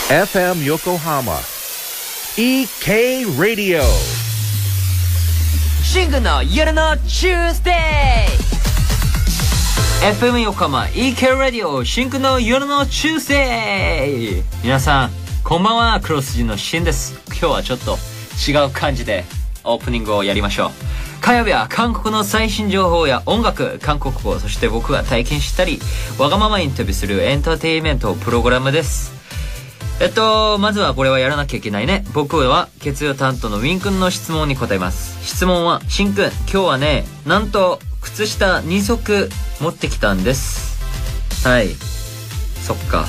FM Yokohama EK Radio シングの夜のチュースデー FM 横浜 EK ラディオシングの夜のチュースデー。皆さんこんばんは、クロス人のシンです。今日はちょっと違う感じでオープニングをやりましょう。火曜日は韓国の最新情報や音楽、韓国語、そして僕が体験したりわがままインタビューするエンターテインメントプログラムです。まずはこれはやらなきゃいけないね。僕は月曜担当のウィン君の質問に答えます。質問は、シン君、今日はね、なんと靴下2足持ってきたんです。はい。そっか。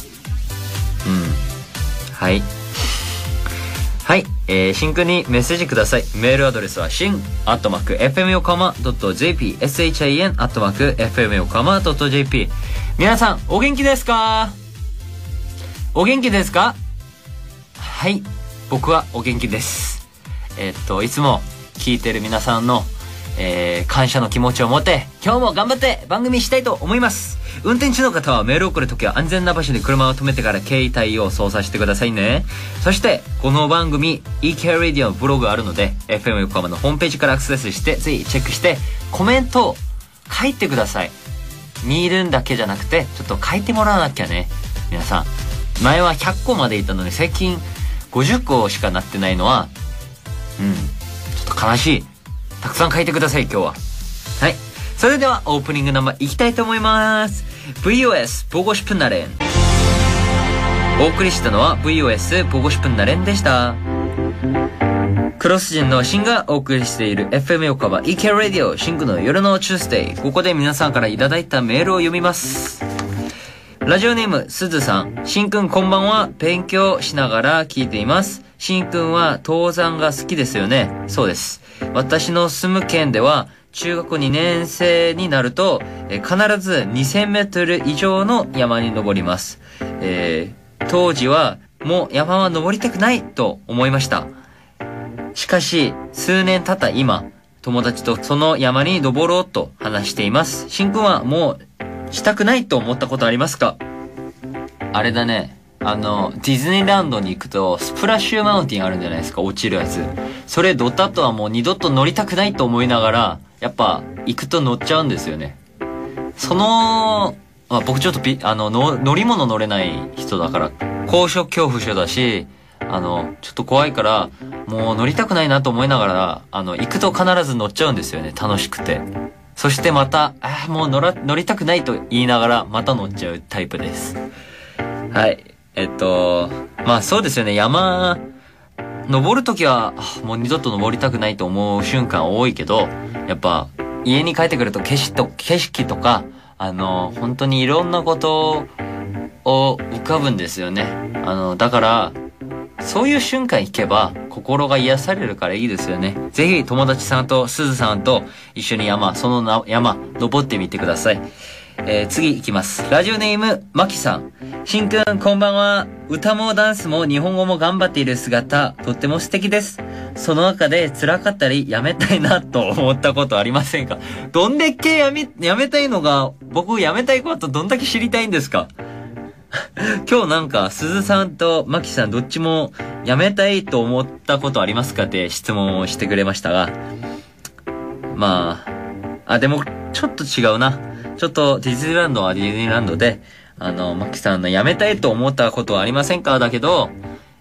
はい。はい。シン君にメッセージください。メールアドレスはshin@fmyokohama.jp shin@fmyokohama.jp。 皆さん、お元気ですか？お元気ですか？はい。僕はお元気です。いつも聞いてる皆さんの、感謝の気持ちを持って、今日も頑張って番組したいと思います。運転中の方はメールを送るときは安全な場所で車を止めてから携帯を操作してくださいね。そして、この番組、EK Radio のブログがあるので、FM 横浜のホームページからアクセスして、ぜひチェックして、コメントを書いてください。見るんだけじゃなくて、ちょっと書いてもらわなきゃね。皆さん。前は100個までいたのに最近50個しかなってないのはちょっと悲しい。たくさん書いてください今日は。はい、それではオープニングナンバーいきたいと思います。 VOS ボゴシプンナレン。お送りしたのは VOS ボゴシプンナレンでした。クロス人のシンがお送りしている FM 横浜 EK Radio シングの夜のチュースデー。ここで皆さんからいただいたメールを読みます。ラジオネームすずさん。しんくんこんばんは。勉強しながら聞いています。しんくんは登山が好きですよね。そうです。私の住む県では中学2年生になると必ず2000メートル以上の山に登ります。当時はもう山は登りたくないと思いました。しかし数年経った今、友達とその山に登ろうと話しています。しんくんはもうしたくないと思ったことありますか？あれだね。ディズニーランドに行くと、スプラッシュマウンティンあるんじゃないですか、落ちるやつ。それ乗った後はもう二度と乗りたくないと思いながら、やっぱ、行くと乗っちゃうんですよね。僕ちょっと乗り物乗れない人だから、高所恐怖症だし、ちょっと怖いから、もう乗りたくないなと思いながら、行くと必ず乗っちゃうんですよね、楽しくて。そしてまた、もう乗りたくないと言いながら、また乗っちゃうタイプです。はい。まあそうですよね。山、登るときは、もう二度と登りたくないと思う瞬間多いけど、やっぱ、家に帰ってくると景色とか、本当にいろんなことを浮かぶんですよね。だから、そういう瞬間行けば心が癒されるからいいですよね。ぜひ友達さんとすずさんと一緒に山登ってみてください。次行きます。ラジオネームマキさん。しんくんこんばんは。歌もダンスも日本語も頑張っている姿とっても素敵です。その中で辛かったりやめたいなと思ったことありませんか？どんだけやめたいのが、僕やめたいことどんだけ知りたいんですか？今日なんか鈴さんとマキさんどっちも辞めたいと思ったことありますかって質問をしてくれましたが、でもちょっと違うな。ちょっとディズニーランドはディズニーランドでマキさんの辞めたいと思ったことはありませんかだけど、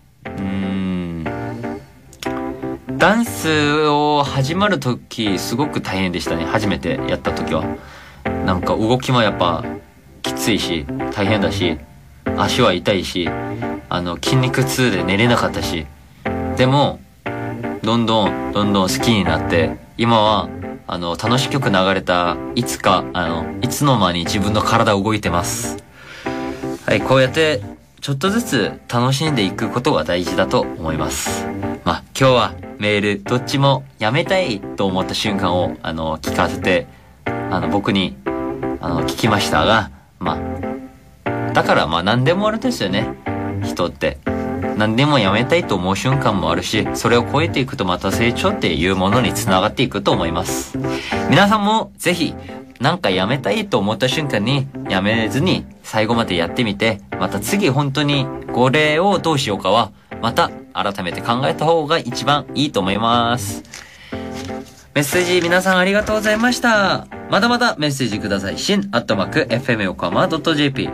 ダンスを始まるときすごく大変でしたね。初めてやったときはなんか動きもやっぱきついし大変だし、足は痛いし、筋肉痛で寝れなかったし、でもどんどん好きになって、今は楽しい曲流れたいつの間に自分の体動いてます。はい、こうやってちょっとずつ楽しんでいくことが大事だと思います。今日はメールどっちもやめたいと思った瞬間を聞かせて僕に聞きましたが、だから何でもあるんですよね。人って何でもやめたいと思う瞬間もあるし、それを超えていくとまた成長っていうものにつながっていくと思います。皆さんもぜひなんかやめたいと思った瞬間にやめずに最後までやってみて、また次本当にこれをどうしようかはまた改めて考えた方が一番いいと思います。メッセージ皆さんありがとうございました。まだまだメッセージください。shin@fmyokohama.jp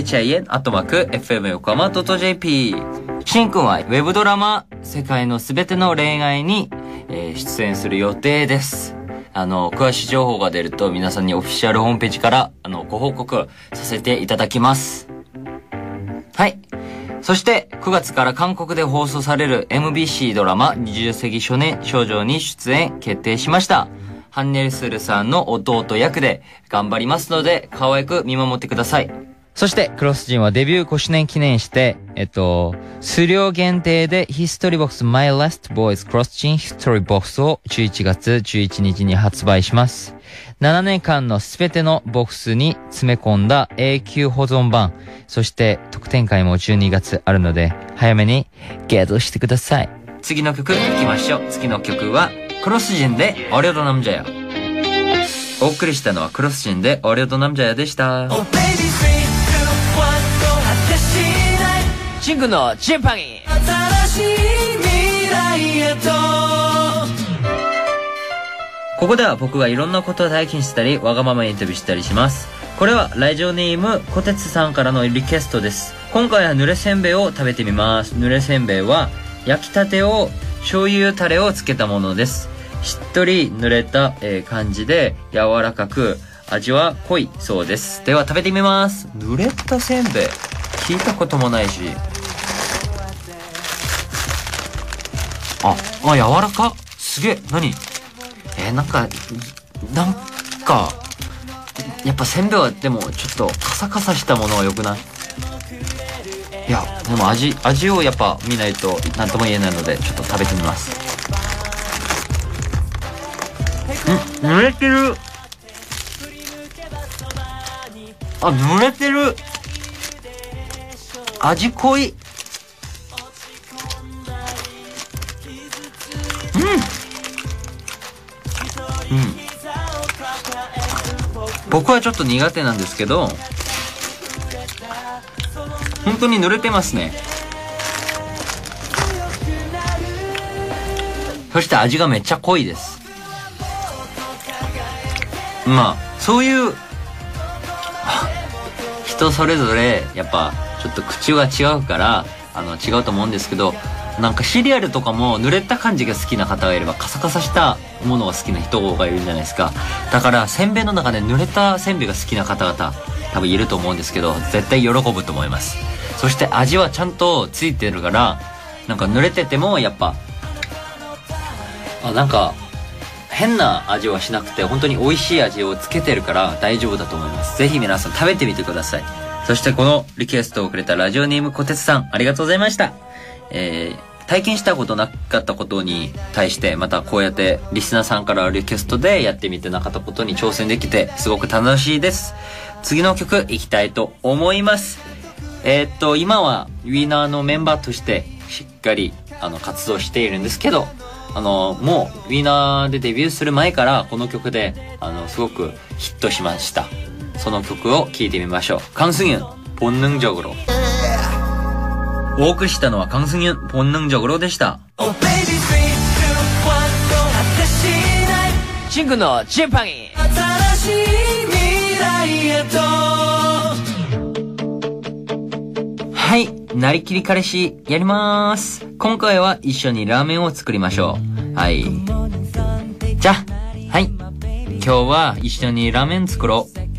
shin@fmyokohama.jp しんくんはウェブドラマ世界のすべての恋愛に、出演する予定です。詳しい情報が出ると皆さんにオフィシャルホームページからご報告させていただきます。はい。そして9月から韓国で放送される MBC ドラマ20世紀少年少女に出演決定しました。ハンネルスルさんの弟役で頑張りますので可愛く見守ってください。そしてクロスジンはデビュー5周年記念して数量限定でヒストリーボックス My Last Boys クロスジンヒストリーボックスを11月11日に発売します。7年間のすべてのボックスに詰め込んだ永久保存版、そして特典会も12月あるので早めにゲットしてください。次の曲いきましょう。次の曲はクロスジンで어려도 남자야。お送りしたのはクロスジンで어려도 남자야でした。シンクのチンパギ新しい未来へと。ここでは僕がいろんなことを体験したりわがままインタビューしたりします。これはラジオネームこてつさんからのリクエストです。今回は濡れせんべいを食べてみます。濡れせんべいは焼きたてを醤油タレをつけたものです。しっとり濡れた、感じで柔らかく味は濃いそうです。では食べてみます。濡れたせんべい聞いたこともないし、柔らか。すげえ。何？なんかやっぱせんべいはでもちょっとカサカサしたものは良くない？いやでも味をやっぱ見ないと何とも言えないのでちょっと食べてみます。濡れてる。濡れてる。味濃い。僕はちょっと苦手なんですけど、本当に濡れてますね。そして味がめっちゃ濃いです。まあそういう人それぞれやっぱちょっと口が違うから違うと思うんですけど、なんかシリアルとかも濡れた感じが好きな方がいればカサカサしたものが好きな人がいるんじゃないですか。だからせんべいの中で濡れたせんべいが好きな方々多分いると思うんですけど、絶対喜ぶと思います。そして味はちゃんとついてるから、なんか濡れててもやっぱなんか変な味はしなくて本当に美味しい味をつけてるから大丈夫だと思います。ぜひ皆さん食べてみてください。そしてこのリクエストをくれたラジオネームこてつさんありがとうございました。体験したことなかったことに対してまたこうやってリスナーさんからリクエストでやってみてなかったことに挑戦できてすごく楽しいです。次の曲いきたいと思います。今はウィーナーのメンバーとしてしっかり活動しているんですけど、もうウィーナーでデビューする前からこの曲ですごくヒットしました。その曲を聴いてみましょう。강승윤본능적으로。お送りしたのは강승윤본능적으로でした。シンクのチンパギ新しい未来へと。はい、なりきり彼氏やります。今回は一緒にラーメンを作りましょう。はい、じゃあはい、今日は一緒にラーメン作ろう。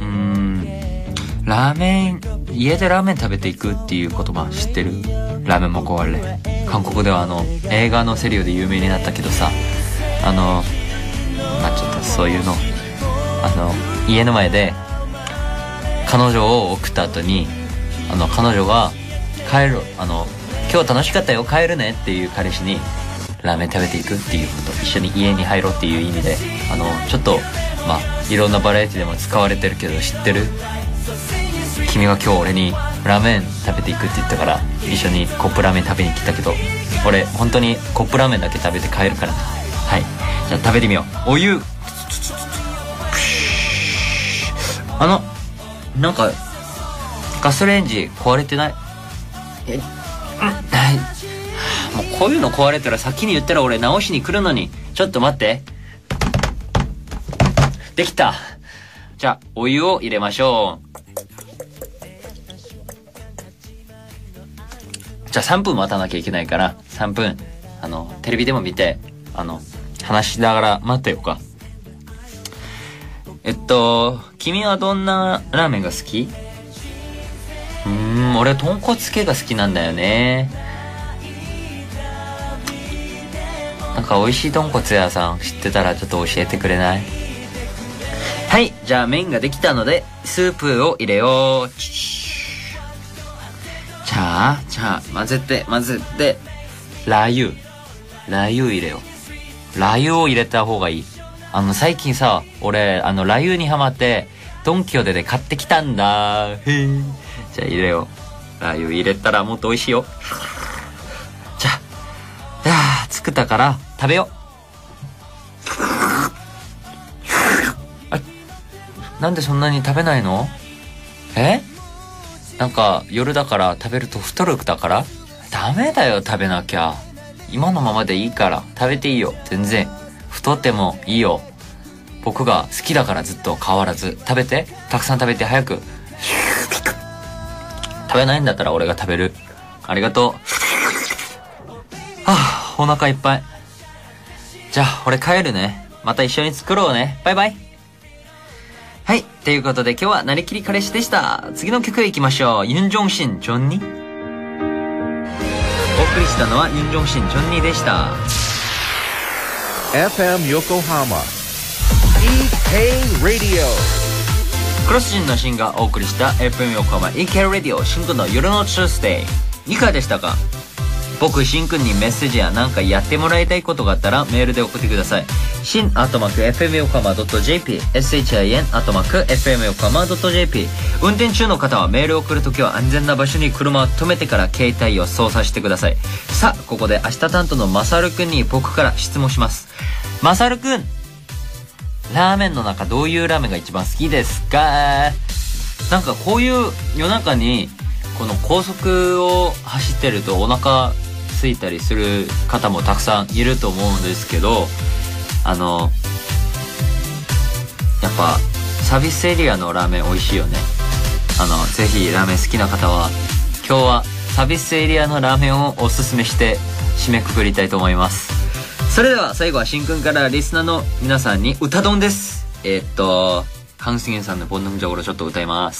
ラーメン、家でラーメン食べていくっていう言葉知ってる？ラーメンもこわれ。韓国では映画のセリオで有名になったけどさ、ちょっとそういうの家の前で彼女を送った後に彼女が帰る今日楽しかったよ帰るねっていう彼氏にラーメン食べていくっていうこと、一緒に家に入ろうっていう意味でちょっといろんなバラエティでも使われてるけど知ってる？君が今日俺にラーメン食べていくって言ったから一緒にコップラーメン食べに来たけど、俺本当にコップラーメンだけ食べて帰るから。はい、じゃあ食べてみよう。お湯なんかガスレンジ壊れてない？もうこういうの壊れたら先に言ったら俺直しに来るのに。ちょっと待って。できた。じゃあお湯を入れましょう。じゃあ3分待たなきゃいけないから3分テレビでも見て話しながら待ってようか。君はどんなラーメンが好き？俺豚骨系が好きなんだよね。なんか美味しい豚骨屋さん知ってたらちょっと教えてくれない？はい、じゃあ麺ができたのでスープを入れよう。じゃあ混ぜてラー油入れよう。ラー油を入れた方がいい。最近さ俺ラー油にハマってドンキホーテで買ってきたんだ。へー。じゃあ入れよう。ラー油入れたらもっと美味しいよ。じゃあ作ったから食べよう。なんでそんなに食べないの？なんか夜だから食べると太るだから？ダメだよ、食べなきゃ。今のままでいいから食べていいよ。全然太ってもいいよ。僕が好きだからずっと変わらず食べて。たくさん食べて早く。食べないんだったら俺が食べる。ありがとう。お腹いっぱい。じゃあ俺帰るね。また一緒に作ろうね。バイバイ。はい、ということで今日はなりきり彼氏でした。次の曲へ行きましょう。ユンジョンシンチョンニ。お送りしたのはユンジョンシンチョンニでした。 FM 横浜 EK Radio。 クロス人のシンがお送りした FM 横浜 EK Radio シンくんの夜のチュースデイ。いかがでしたか？僕シンくんにメッセージやなんかやってもらいたいことがあったらメールで送ってください。シン@FM 横浜 .jp SHIN@FM 横浜 .jp。 運転中の方はメールを送るときは安全な場所に車を止めてから携帯を操作してください。さあここで明日担当のマサルくんに僕から質問します。マサルくん、ラーメンの中どういうラーメンが一番好きですか？なんかこういう夜中にこの高速を走ってるとお腹空いたりする方もたくさんいると思うんですけど、やっぱサービスエリアのラーメン美味しいよね。ぜひラーメン好きな方は今日はサービスエリアのラーメンをおすすめして締めくくりたいと思います。それでは最後はしんくんからリスナーの皆さんに歌ドンです。강승현さんの본능적으로ちょっと歌います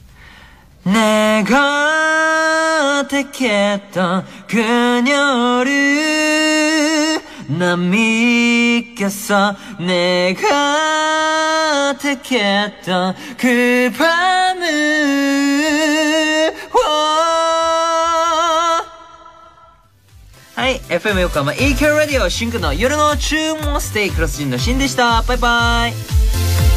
。내가 택했던 그녀를 난 믿겠어. 내가 택했던 그 밤을.はい、FM 横浜 EK Radio シンクの夜の注文ステイクロス人のシンでした。バイバイ。